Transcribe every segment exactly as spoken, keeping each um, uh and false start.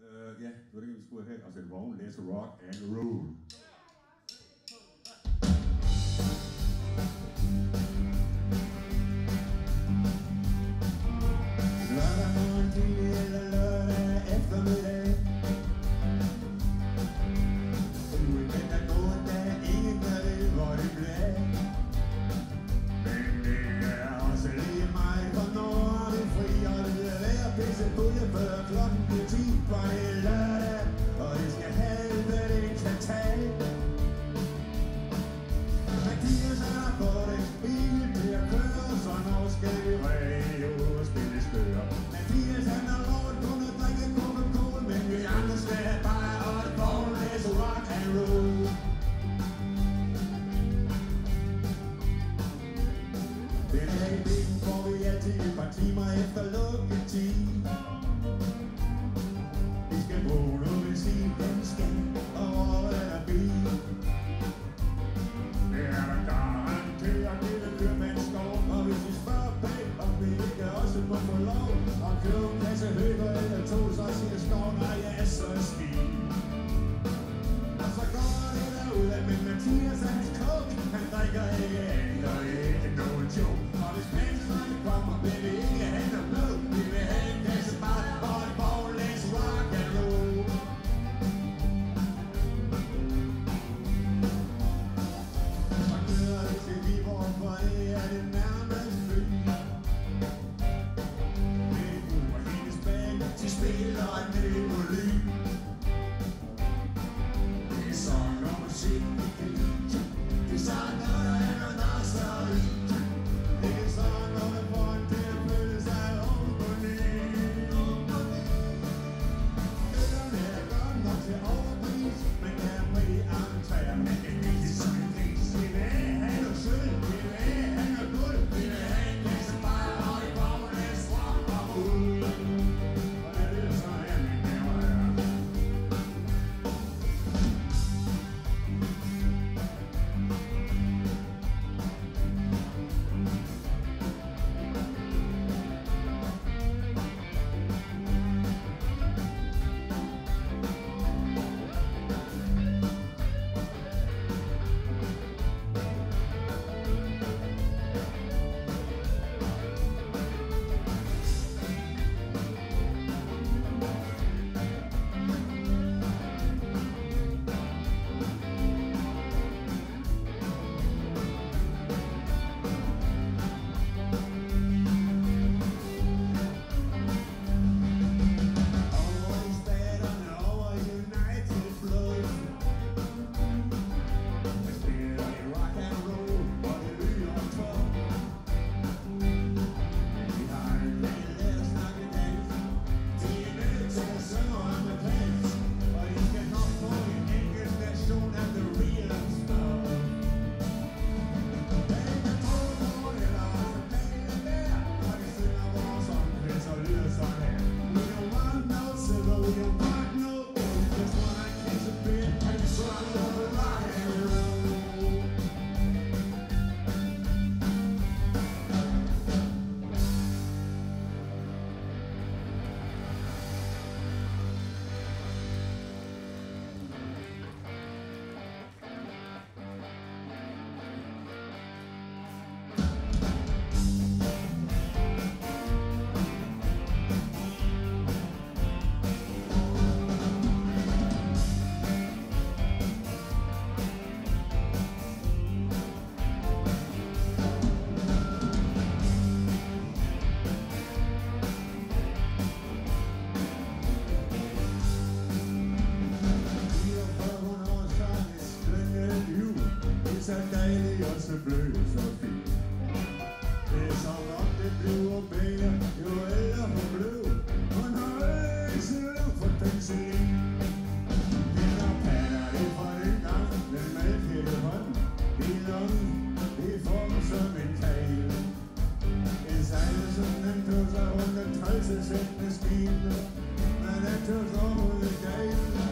Uh, ja, det var det, vi skulle have. Og så er det vogn, let's rock and roll. Lørdag morgen, det eller lørdag eftermiddag. Nu er den der går, der ingen der ved, hvor det bliver. Men det er også lige mig, for når vi fri, og det bliver ved at pisse bulle før klokken bliver ti. For det er lørdag, og det skal helvede ikke kan tage. Mathias er der for det, bilen bliver kørt, så når skal vi ræge og spille skøre. Mathias han har lov at kunne drikke Coca-Cola, men vi andre skal have bare og et vogn, let's rock and roll. Den her i bilen får vi altid et par timer efter lukketid. Vi skal bruge noget benzin, den skal over eller bil. Det er der garanteret, det vil køre med en skov. Og hvis vi spørger pænt, om vi ikke også må få lov at købe en kasse høber eller to, så siger skoven, nej, jeg er så skidt. Og så går det derudad, men Mathias er hans kog. Han drikker ikke andet, og det er ikke nogen joke. Og hvis menneskerne kommer, vil vi ikke have noget blod. Vi vil have en kasse bare og et vogn, let's rock and roll. Så kører vi til Viborg, for det er det nærmest by. Med en uge og hendes band, de spiller en melodi. Det er sang og musik, vi kan lide. Det er sang, når der er noget nasseri. Det er sang, når der får en til at føle sig overbundet. Øllerne er godt nok til overpris, men der er fri entréer, men det er ikke som en pris. Vi vil have noget sølv, vi vil have noget guld, vi vil have en kasse bajer og et vogn, let's rock and roll. Og det lyder så her, mine damer og herrer. Så dejligt og så blød og så fint. Det er som om det bliver bedre, jo ældre hun blev. Hun har ikke selv for penicillin. Hænder patter det fra den gang, den malkede hånd i lommen, det former som en kajle. En sejler som den tog sig rundt og trælse sæt maskine, men den tog sig rundt og kajle.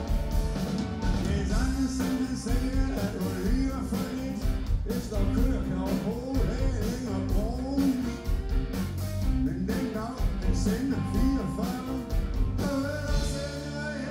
Det er sådan, som den siger, at hun lyver for lidt. Det står kører kan overhovedet ikke længere bruge. Men den dag, den sender fireogfyrre, og ellers sender jeg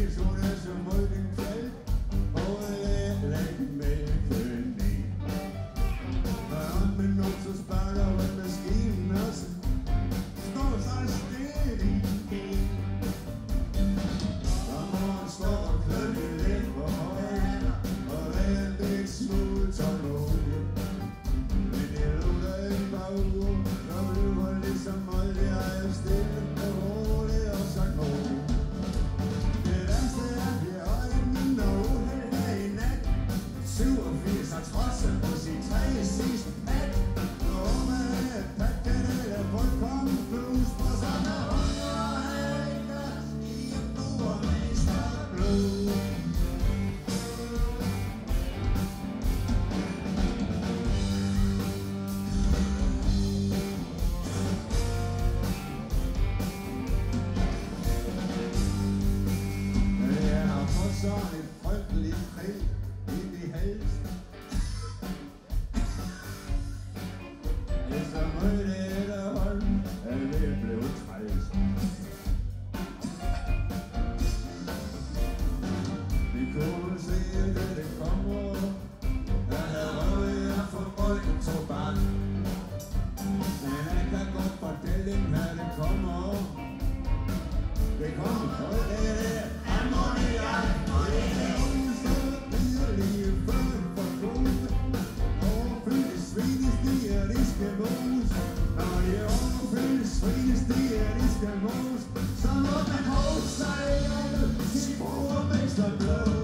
Hvis hun er så mod den kvæld, og jeg lægger mælken ned. Og om en nok så sparker hun maskinen også, står så stedig igen. Og morgen står og kløkken lidt på højre, og vand det er et smule tålmodigt. Men det lukker ikke bare uger, når løber ligesom olie, jeg er stille og rolig og så god. Det værste er, vi har ingen uheld her i nat. syvogfirs har trodset på sin tredje sidste hat. Og man er pakken eller voldkommen flus, for sådan er hunger og haler i en burmester blod. Sådan et frygteligt krig ind i halsen. Efter mødte efterhånden er ved at blive træls. Vi kunne se, at det kommer, der havde røvet af for bolden tobak. Men jeg kan godt fortælle dem, her det kommer. Det kommer, og det er det. Ammoniak! Så må man holde sig i alle sin burmesterblod.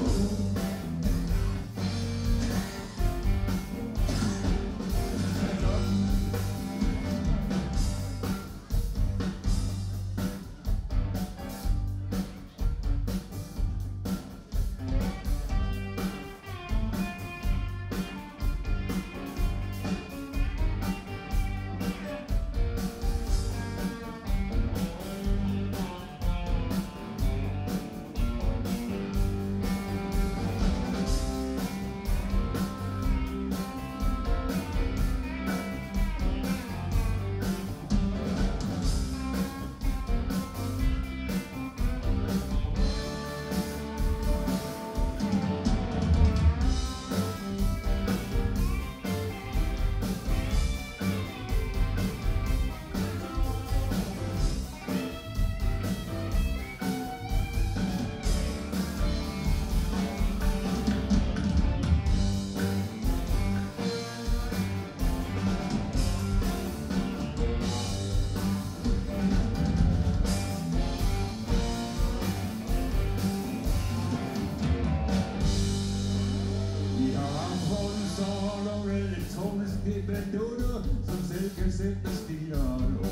Bedutter, som selv kan sætte stiger lov.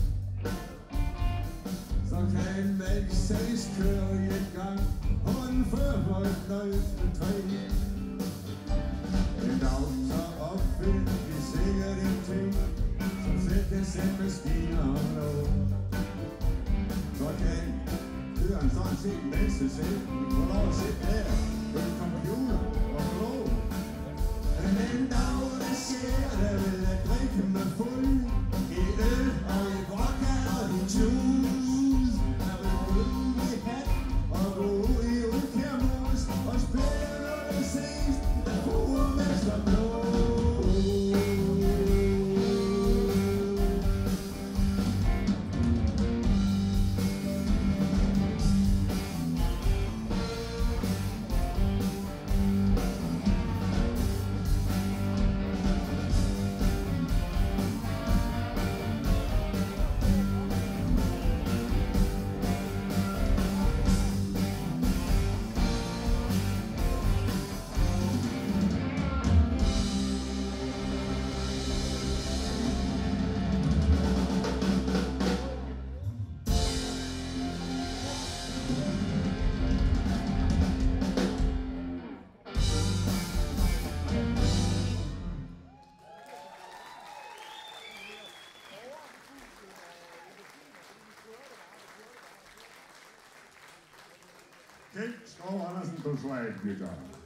Så kan en mælksags køre i et gang, og en førhøjt nøjeste træ. En dag så opfinder vi sikkert en ting, som selv kan sætte maskiner lov. Så kan køren sådan set melde sig selv, vi får lov at sætte der på en computer og lov. Men en dag der sker, der vil jeg drikke mig fuld i øl og i vodka og i juice. Jeg vil gå ud i hat og gå ud i udkærmus og spille når det ses, der burmesterblod. Kjeld Skov Andersen på slagguitar.